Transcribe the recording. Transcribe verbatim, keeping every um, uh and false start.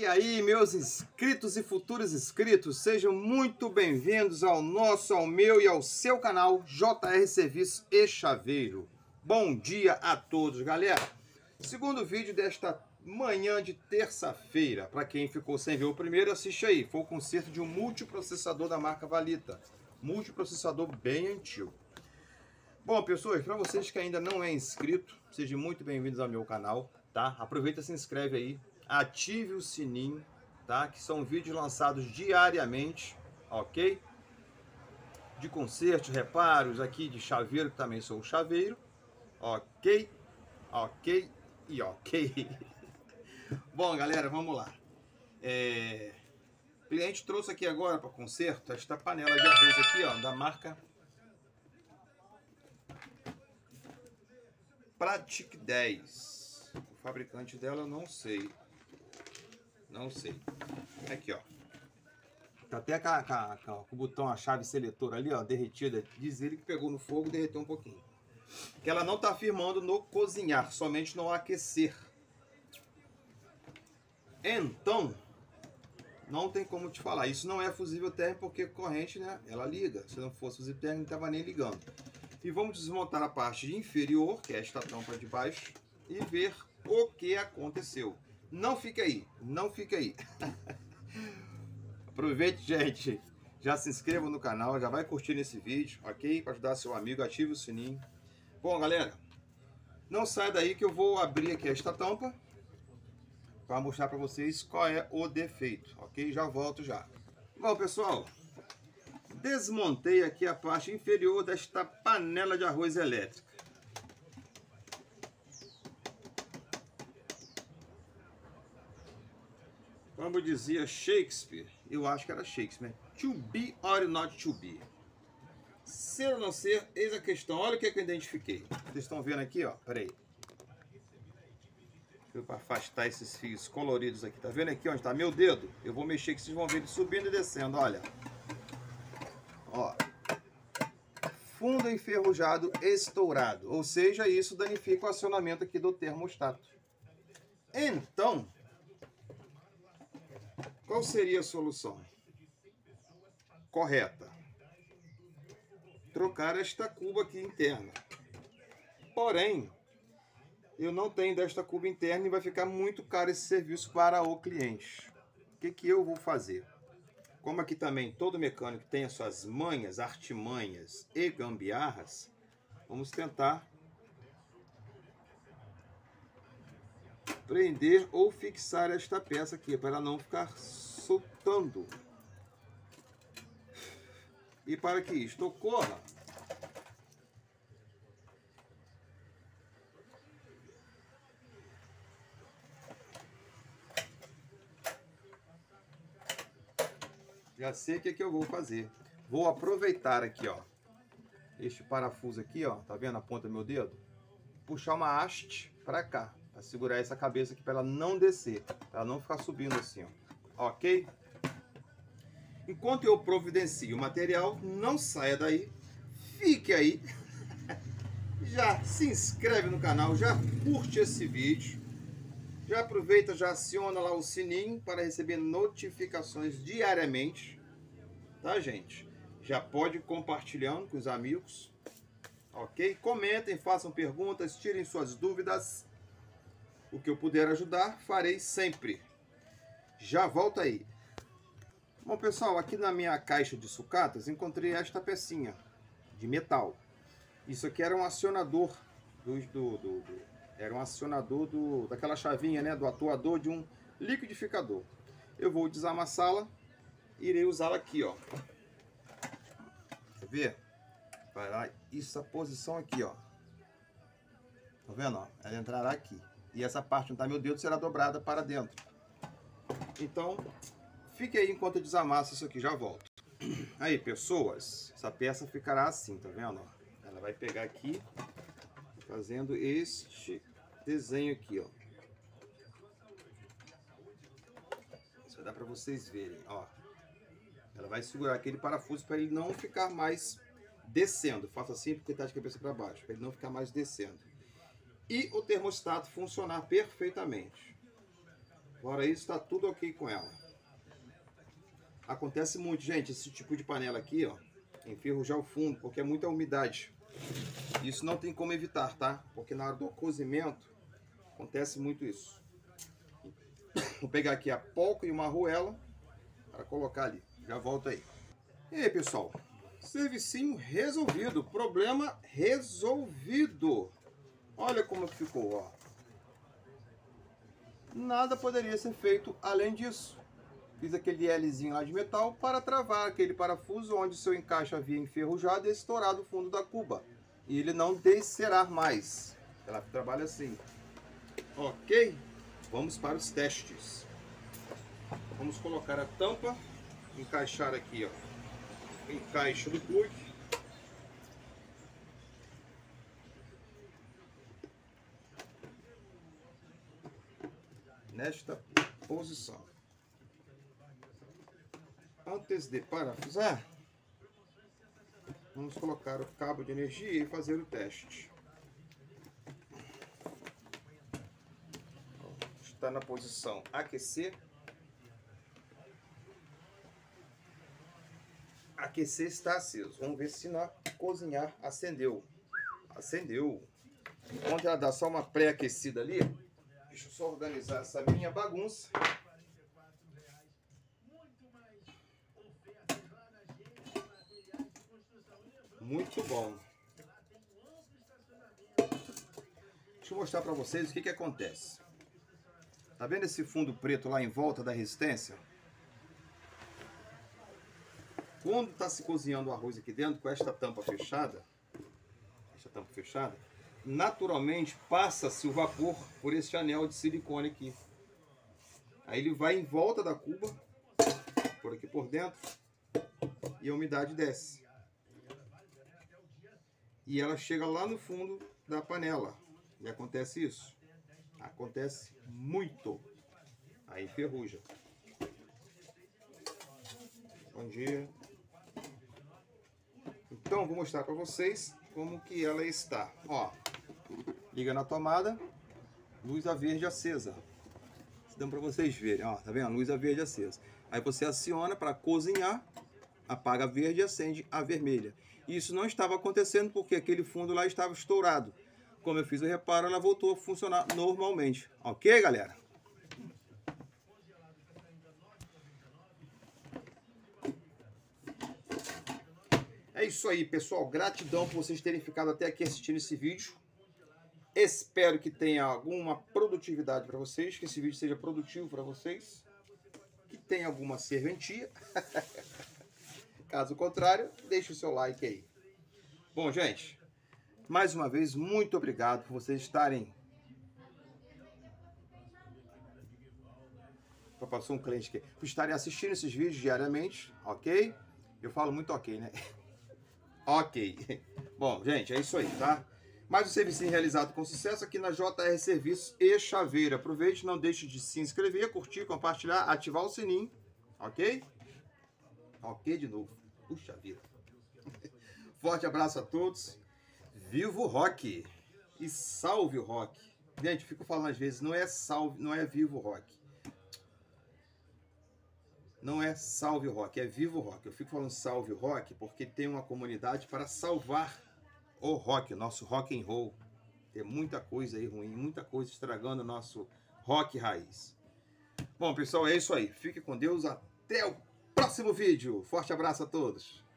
E aí, meus inscritos e futuros inscritos, sejam muito bem-vindos ao nosso, ao meu e ao seu canal J R Serviço e Chaveiro. Bom dia a todos, galera. Segundo vídeo desta manhã de terça-feira. Para quem ficou sem ver o primeiro, assiste aí. Foi o conserto de um multiprocessador da marca Valita. Multiprocessador bem antigo. Bom, pessoas, para vocês que ainda não é inscrito, sejam muito bem-vindos ao meu canal, tá? Aproveita e se inscreve aí. Ative o sininho, tá? Que são vídeos lançados diariamente, ok? De conserto, reparos aqui de chaveiro, que também sou chaveiro, ok? Ok e ok. Bom, galera, vamos lá. É... O cliente trouxe aqui agora para conserto esta panela de arroz aqui, ó, da marca Pratic dez. O fabricante dela eu não sei. Não sei. Aqui, ó. Tá até com, a, com, a, com o botão, a chave seletora ali, ó, derretida. Diz ele que pegou no fogo e derreteu um pouquinho. Que ela não tá firmando no cozinhar, somente no aquecer. Então, não tem como te falar. Isso não é fusível térmico porque corrente, né? Ela liga. Se não fosse fusível térmico, não tava nem ligando. E vamos desmontar a parte inferior, que é esta tampa de baixo, e ver o que aconteceu. Não fica aí, não fica aí. Aproveite, gente, já se inscreva no canal, já vai curtir esse vídeo, ok? Para ajudar seu amigo, ative o sininho. Bom, galera, não sai daí que eu vou abrir aqui esta tampa para mostrar para vocês qual é o defeito, ok? Já volto já. Bom, pessoal, desmontei aqui a parte inferior desta panela de arroz elétrica. Como dizia Shakespeare, eu acho que era Shakespeare, né? To be or not to be. Ser ou não ser, eis a questão. Olha o que, é que eu identifiquei. Vocês estão vendo aqui, ó. Pera aí. Deixa eu afastar esses fios coloridos aqui. Tá vendo aqui onde está meu dedo? Eu vou mexer que vocês vão ver ele subindo e descendo, olha. Ó. Fundo enferrujado estourado. Ou seja, isso danifica o acionamento aqui do termostato. Então, qual seria a solução correta? Trocar esta cuba aqui interna. Porém, eu não tenho desta cuba interna e vai ficar muito caro esse serviço para o cliente. O que, que eu vou fazer? Como aqui também todo mecânico tem as suas manhas, artimanhas e gambiarras, vamos tentar prender ou fixar esta peça aqui para ela não ficar soltando. E para que isto ocorra, já sei o que, é que eu vou fazer. Vou aproveitar aqui, ó, este parafuso aqui, ó, tá vendo a ponta do meu dedo? Puxar uma haste para cá, para segurar essa cabeça aqui para ela não descer, para ela não ficar subindo assim, ó. Ok? Enquanto eu providencio o material, não saia daí, fique aí, já se inscreve no canal, já curte esse vídeo, já aproveita, já aciona lá o sininho para receber notificações diariamente, tá, gente? Já pode ir compartilhando com os amigos, ok? Comentem, façam perguntas, tirem suas dúvidas, o que eu puder ajudar, farei sempre. Já volto aí. Bom, pessoal, aqui na minha caixa de sucatas encontrei esta pecinha de metal. Isso aqui era um acionador do, do, do, do era um acionador do, daquela chavinha, né, do atuador de um liquidificador. Eu vou desamassá-la e irei usá-la aqui, ó. Quer ver? Vai lá, isso, a posição aqui, ó. Tá vendo, ó? Ela entrará aqui. E essa parte onde tá meu dedo será dobrada para dentro. Então, fique aí enquanto eu desamasso isso aqui, já volto. Aí, pessoas, essa peça ficará assim, tá vendo? Ela vai pegar aqui, fazendo este desenho aqui, ó. Isso vai dar para vocês verem, ó. Ela vai segurar aquele parafuso para ele não ficar mais descendo. Faça assim porque tá de cabeça para baixo, para ele não ficar mais descendo. E o termostato funcionar perfeitamente. Fora isso, tá tudo ok com ela. Acontece muito, gente, esse tipo de panela aqui, ó, enferrujar o fundo, porque é muita umidade. Isso não tem como evitar, tá? Porque na hora do cozimento, acontece muito isso. Vou pegar aqui a polca e uma arruela para colocar ali. Já volto aí. E aí, pessoal? Servicinho resolvido. Problema resolvido. Olha como ficou, ó. Nada poderia ser feito além disso. Fiz aquele Lzinho lá de metal para travar aquele parafuso onde seu encaixe havia enferrujado e estourado o fundo da cuba. E ele não descerá mais. Ela trabalha assim. Ok? Vamos para os testes. Vamos colocar a tampa, encaixar aqui, ó, o encaixe do plug. Nesta posição. Antes de parafusar, vamos colocar o cabo de energia e fazer o teste. Está na posição aquecer. Aquecer está aceso. Vamos ver se na cozinhar acendeu. Acendeu. Quando ela dá só uma pré-aquecida ali, deixa eu só organizar essa minha bagunça. Muito bom. Deixa eu mostrar para vocês o que que acontece. Tá vendo esse fundo preto lá em volta da resistência? Quando está se cozinhando o arroz aqui dentro, com esta tampa fechada, esta tampa fechada, naturalmente passa-se o vapor por esse anel de silicone aqui. Aí ele vai em volta da cuba, por aqui por dentro, e a umidade desce. E ela chega lá no fundo da panela. E acontece isso. Acontece muito. Aí ferruja. Bom dia. Então, vou mostrar para vocês como que ela está. Ó, liga na tomada, luz a verde acesa. Dá para vocês verem, ó, tá vendo? Luz a verde acesa. Aí você aciona para cozinhar, apaga a verde e acende a vermelha. Isso não estava acontecendo porque aquele fundo lá estava estourado. Como eu fiz o reparo, ela voltou a funcionar normalmente. Ok, galera? É isso aí, pessoal. Gratidão por vocês terem ficado até aqui assistindo esse vídeo. Espero que tenha alguma produtividade para vocês, que esse vídeo seja produtivo para vocês, que tenha alguma serventia. Caso contrário, deixe o seu like aí. Bom, gente, mais uma vez, muito obrigado por vocês estarem... Passou um cliente aqui. Por estarem assistindo esses vídeos diariamente, ok? Eu falo muito ok, né? Ok. Bom, gente, é isso aí, tá? Mais um serviço realizado com sucesso aqui na J R Serviços e Chaveiro. Aproveite, não deixe de se inscrever, curtir, compartilhar, ativar o sininho, ok? Ok de novo. Puxa vida. Forte abraço a todos. Viva o rock! E salve o rock! Gente, fico falando às vezes, não é salve, não é viva o rock. Não é salve o rock, é viva o rock. Eu fico falando salve o rock porque tem uma comunidade para salvar o rock, o nosso rock and roll. Tem muita coisa aí ruim, muita coisa estragando o nosso rock raiz. Bom, pessoal, é isso aí. Fique com Deus. Até o próximo vídeo. Forte abraço a todos.